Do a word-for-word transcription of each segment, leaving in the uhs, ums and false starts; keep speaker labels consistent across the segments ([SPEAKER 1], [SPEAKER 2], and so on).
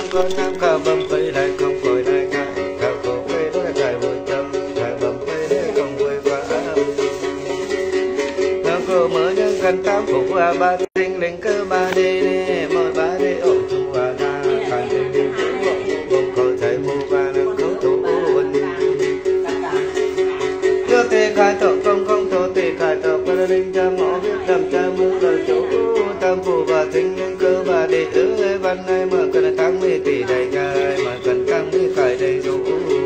[SPEAKER 1] con nam cờ bầm cây lại không còi lại ca cờ cổ cây đó là cài bồi trầm cài bầm cây đấy không quay qua cờ cổ mở những gần tám phủ và ba tinh linh cơ ba đi đi mỗi ba đi ổ chung và ra càng tinh linh bông cờ thầy mù và nước khấu thủ quân đưa tê khai tổ công không tổ tê khai tổ ba linh cha mỏ biết đầm cha mưa đời chỗ tam phủ và tinh linh cơ ba đi ư văn này mở cần tăng mi tỷ đầy gai mà cần tăng mi cài đầy đủ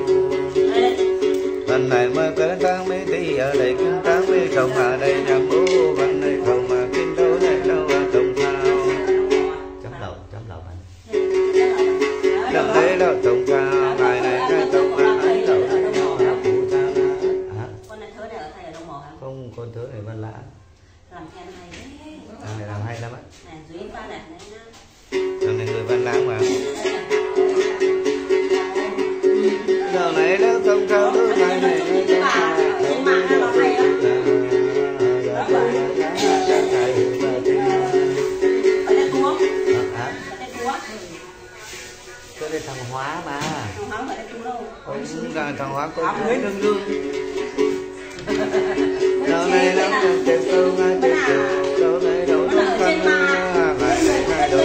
[SPEAKER 1] văn này mở cần tăng mi tỷ ở đây kinh tăng mi trồng ở đây nhằm ô văn này không mà kinh đâu này đâu à trồng thao chấm đầu chấm đầu anh đầm đấy đâu trồng thao ngày này cái trồng mà ấy đâu phụ ta hả con này thớ này ở thầy ở Đồng Mộ hả không con thớ này Văn Lãng làm theo hay đấy làm này làm hay lắm á này dưới ba này làm này người Văn Lãng mà giờ này đó không cao đứa này này cái đây thằng Hóa mà không là thằng Hóa con mới đương đương giờ này đó tìm câu ngay tìm câu đâu này đâu không phân ngày này ngày đâu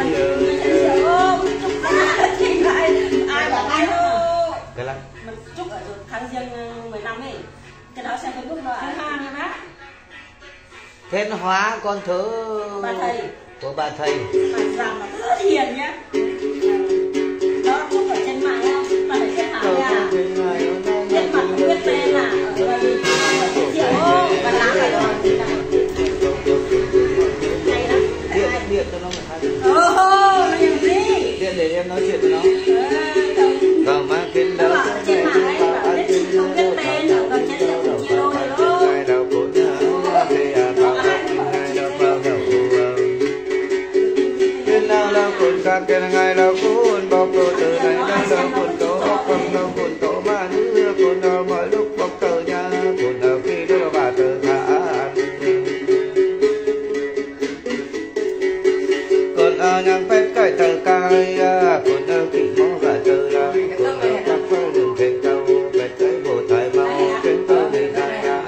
[SPEAKER 1] cái lắm
[SPEAKER 2] mình chúc ở tháng riêng mười năm ấy cái đó xem Facebook đó à hai nha bác
[SPEAKER 1] Thiên Hóa con thứ
[SPEAKER 2] bà thầy
[SPEAKER 1] của bà thầy
[SPEAKER 2] mà rằng là rất hiền nhá đó cũng ở trên mạng không mà phải trên thảo nha trên mặt không biết tên à ở đây ở trên triệu và lá này đó
[SPEAKER 1] điện điện cho nó một hai
[SPEAKER 2] ồ điện gì
[SPEAKER 1] điện để em nói chuyện với nó còn mà kinh đâu
[SPEAKER 2] trên mạng ấy bảo biết không biết tên ở gần trên triệu video này đó
[SPEAKER 1] nào là cuốn ca kia ngày là cuốn bọc đồ từ này đâu là cuốn tổ bọc cầm đâu cuốn tổ mà nữ cuốn đâu mọi lúc bọc tờ nha cuốn đâu khi đó là bà tờ thả cuốn ở nhang phép cải tờ cài cuốn đâu kỵ mó và tờ ra cuốn đâu các phơi đường trên tàu về tới bộ thời mau trên tàu để đại á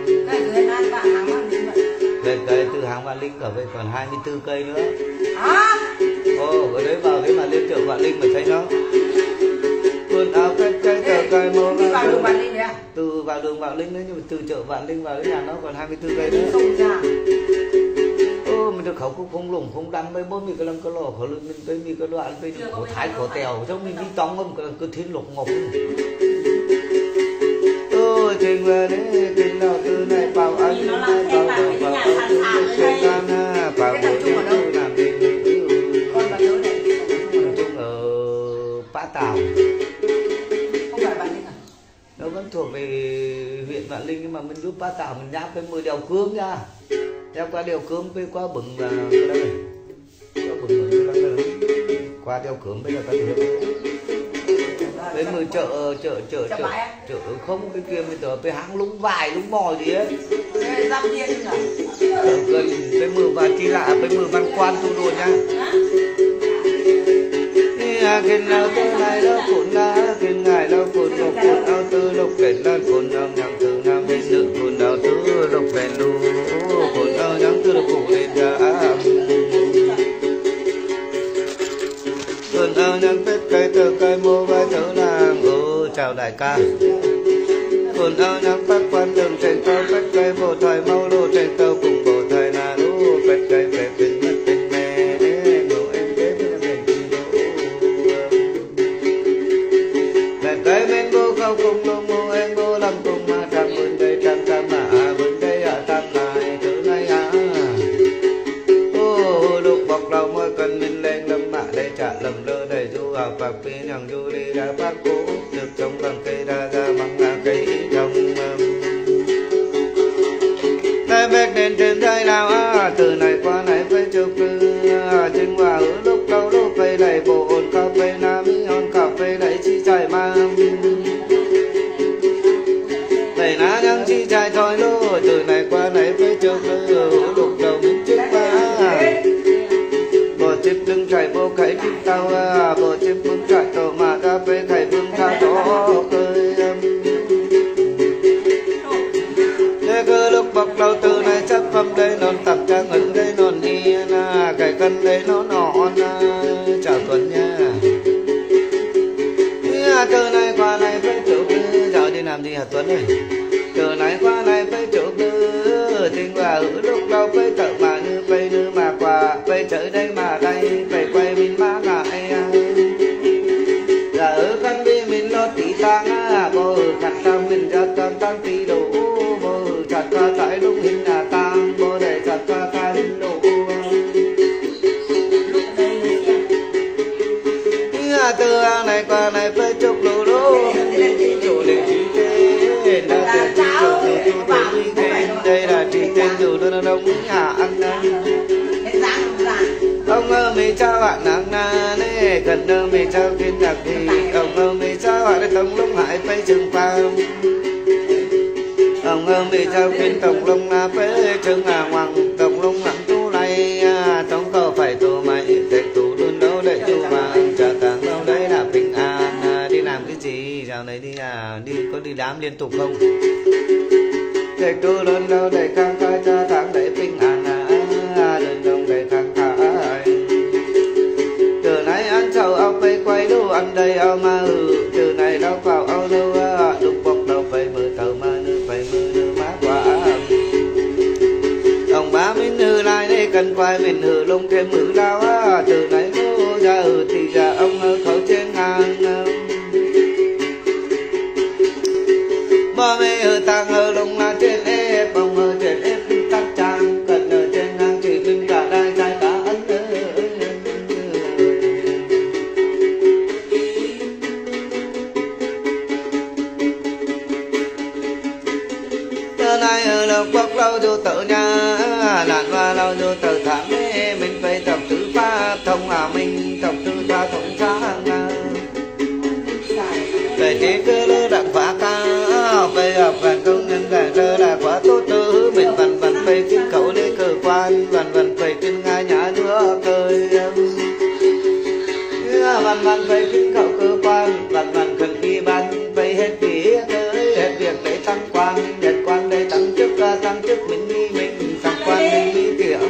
[SPEAKER 1] về tới từ hàng Vạn Linh trở về còn hai mươi tư cây nữa ồ ở đấy vào cái mà lên chợ Vạn Linh mà thấy nó quần áo cái cái cái cái màu
[SPEAKER 2] từ vào đường Vạn Linh đấy à?
[SPEAKER 1] Từ vào đường Vạn Linh đấy nhưng mà từ chợ Vạn Linh vào đến nhà nó còn hai mươi tư cây nữa
[SPEAKER 2] không ra
[SPEAKER 1] ô mình được khẩu cũng không lủng không đâm mấy bốn mươi cái lăm cái lò khẩu mình tới mi cái đoạn tới khẩu thái khẩu tèo trong mình đi tông không cái cứ thiên lục ngọc ôi trình về đấy trình nào từ này vào anh này vào vào vào trên gian vào bộ những làm gì Bã Tảo
[SPEAKER 2] không phải Vạn Linh à?
[SPEAKER 1] Nó vẫn thuộc về huyện Vạn Linh nhưng mà mình giúp Bã Tảo mình nháp cái mười đèo cương nha, nháp qua đèo cương với qua bừng là cái đó này, qua bừng là cái đó qua đèo cương bây giờ ta được với mười chợ chợ chợ chợ chợ không cái kia mình tưởng cái hãng lúng vải lúng bò gì ấy gần cái mười và chi lạ cái mười văn quan thu đồ nha kinh nào tư này đó cuốn na kinh ngài đó cuốn lục cuốn ao tư lục đền lan cuốn nam nhang tư nam bên nữ cuốn ao tư lục đền lu cuốn ao nhang tư lục cụ đền ra cuốn ao nhang tết cây tơ cây mô vai thở nàng ô chào đại ca cuốn ao nhang phát quan đường trên tàu tết cây bộ thời mau lô trên tàu cùng bộ thời là lô tết cây về bên mất bên mẹ cái bên cô khâu cùng lông mô em cô làm cùng mà trăng bên đây trăng trăng mà bên đây ở trăng này thứ này à ô đục bọc đầu môi cần mình lên lâm mạ đây trả lầm lơ đầy du học bạc phi nhằng du đi ra phát cố được trồng bằng cây đa ra bằng là cây trồng đây biết đến trên đây nào à từ này qua này phải chụp trên hòa ở lúc đâu lúc về đầy bộ ồn cà phê nam hòn cà phê đầy chi chạy mà đầy ná nhang chi chạy thôi lô từ này qua này phải chụp lúc đầu mình trước ba bỏ chiếc lưng chạy vô cái chiếc tàu à bộ chim phương trại tổ mà ta phê thầy vương tha tổ cười thế cơ lúc bọc đầu từ này chắc phẩm đây non tập trang ngân đây non hi na cái cân đây nó nọ na chào tuần nha từ này qua này phải chụp giờ đi làm gì hả Tuấn ơi từ này qua này phải chụp tình và lúc đâu phải tự mà như phải như mà qua phải chơi đây mà đây phải quay mình má ngại là ở căn đi mình lo tí tăng á bồ chặt tăng mình cho tăng tăng tí đủ bồ chặt qua tại lúc hình là tăng bồ để chặt qua tại hình đủ từ này qua này phải chụp lù lù chủ đề chỉ tên là tiền chủ chủ chủ tên đây là chỉ tên chủ đơn đông nhà ăn ông ơi mình trao bạn nắng na nè gần đâu mình trao kiến đặc thì ông ơi mình trao bạn cái tổng lông hải phải trường phàm ông ơi mình trao kiến tổng lông na phải trường hà hoàng tổng lông nặng tu này tổng cầu phải tu mày để tu luôn đâu để tu mà trả càng đâu đấy là bình an đi làm cái gì dạo này đi à đi có đi đám liên tục không để tu luôn đâu để khang khai cho tháng để bình an à đừng đông để khang khai từ nay ăn sầu ông phải quay đu ăn đây ông mà ừ từ này đâu vào ông đâu đục bọc đâu phải mưa tàu mà nước phải mưa nước má quả ông bá mình hư lại đây cần quay mình hư lông thêm hư lao á từ này cô ra ừ thì ra ông ở khẩu trên ngang ba mẹ ở tang ở lông là trên ép ông ở trên ép tắt trang cần ở trên ngang chỉ mình cả đai trai cả ấn giờ này ở lộc bọc lâu vô tự nhà làn qua lâu vô tự thảm mê mình phải tập tư pha thông à mình tập tư pha thông sáng để chỉ cứ lơ đặng phá ca phải học vạn công nhân đại lơ là quá tốt tư mình vần vần phải kinh khẩu để cơ quan vần vần phải kinh ngay nhà nữa cười vần vần phải kinh khẩu cơ quan vần vần cần đi ban phải hết việc tới hết việc để tăng quan hết quan để tăng chức tăng chức mình đi mình tăng quan mình đi kiểu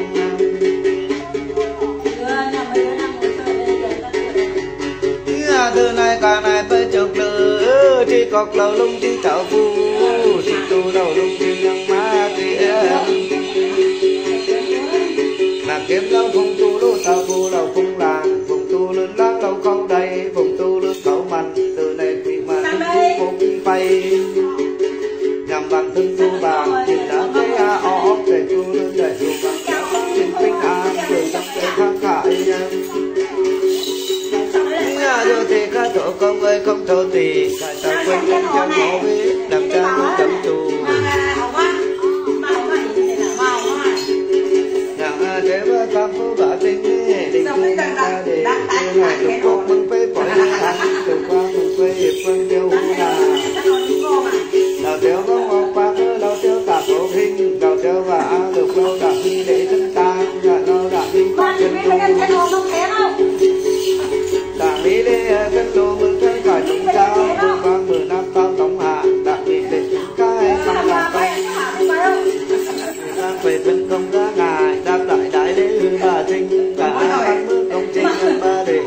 [SPEAKER 1] từ này cả này phải chụp lửa chỉ cọc đầu lung chỉ thảo phu chỉ tu đầu lung chỉ nhang má kia là kiếm lâu phùng tu lô thảo phu đầu phùng làng phùng tu lớn láng lâu khâu đầy phùng tu lớn khẩu mạnh từ này quỷ mà thân tu phùng bay nhằm bằng thân tu bàn chỉ đã thấy a o để tu lớn để tu bằng trên tinh an từ trong cái kháng khải vô thì các thổ công ơi không thổ thì tại sao quên quên cho ngộ biết làm cha muốn tâm tu nhà thế với tam phú bà tinh định tu ta để tu ngày lục cốt mừng phê bỏ đi ăn từ qua mừng phê hiệp phân tiêu là đào tiêu có một bác đào tiêu tạp bộ hình đào tiêu và được lâu đạp đi để thân ta là nó đạp đi chân tu đảng lý lê cân đồ mừng thân cả chúng ta mừng vang mười năm tao tổng hạ đặc biệt để chúng cái trong làm tay đang về phân công ra ngài đáp lại đại lễ bà trinh cả các bước công trình ba để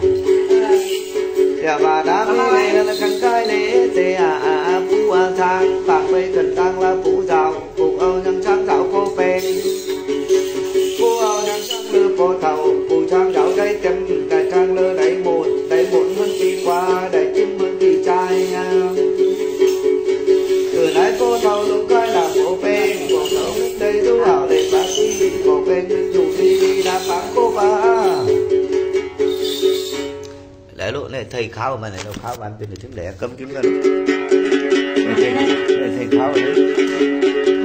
[SPEAKER 1] và bà đã lê là khăn cái lễ thế à phú a thang bạc vây cần tăng là phú giàu phú âu nhân trang giàu cô phê phú âu nhân trang lư phô thầu phú trang giàu đây chấm đại trang lơ đáy một đáy một hơn đi qua đáy chim hơn đi trai từ nãy cô thầu đúng cái là cô phê cô thầu đây du hảo để bác đi cô phê nhưng dù đi đã bán cô ba lẽ lộ này thầy kháo mà này đâu kháo bán tiền được chứng lẻ cấm kiếm ra thầy thầy kháo ở đấy